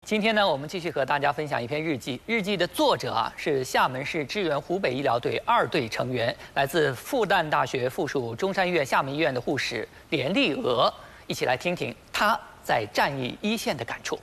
今天呢，我们继续和大家分享一篇日记。日记的作者是厦门市支援湖北医疗队2队成员，来自复旦大学附属中山医院厦门医院的护士连丽娥。一起来听听她在战役一线的感触。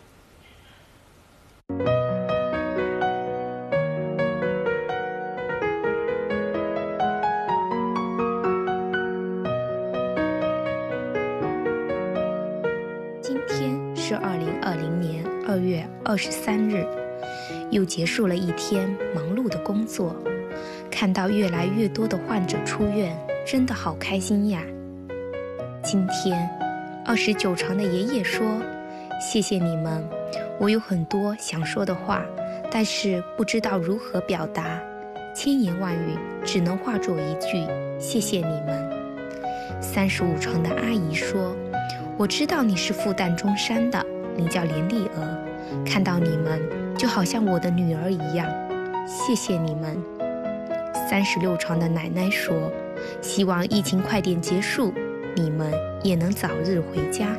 今天是2020年2月23日，又结束了一天忙碌的工作。看到越来越多的患者出院，真的好开心呀！今天29床的爷爷说：“谢谢你们，我有很多想说的话，但是不知道如何表达，千言万语只能化作一句谢谢你们。”35床的阿姨说：“我知道你是复旦中山的，你叫连丽娥，看到你们就好像我的女儿一样，谢谢你们。”36床的奶奶说：“希望疫情快点结束，你们也能早日回家。”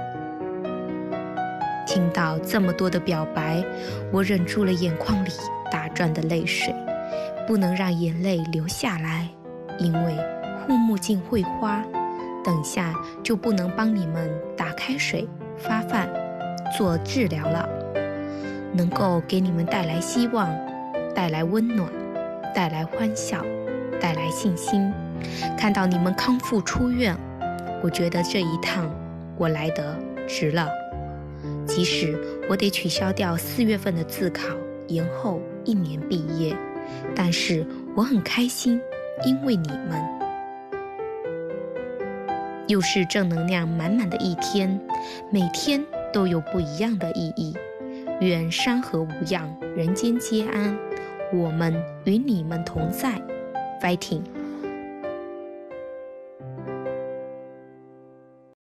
听到这么多的表白，我忍住了眼眶里打转的泪水，不能让眼泪流下来，因为护目镜会花，等下就不能帮你们打开水、发饭、做治疗了。能够给你们带来希望，带来温暖，带来欢笑，带来信心，看到你们康复出院，我觉得这一趟我来得值了。即使我得取消掉4月份的自考，延后1年毕业，但是我很开心，因为你们。又是正能量满满的一天，每天都有不一样的意义。愿山河无恙，人间皆安，我们与你们同在 ，Fighting！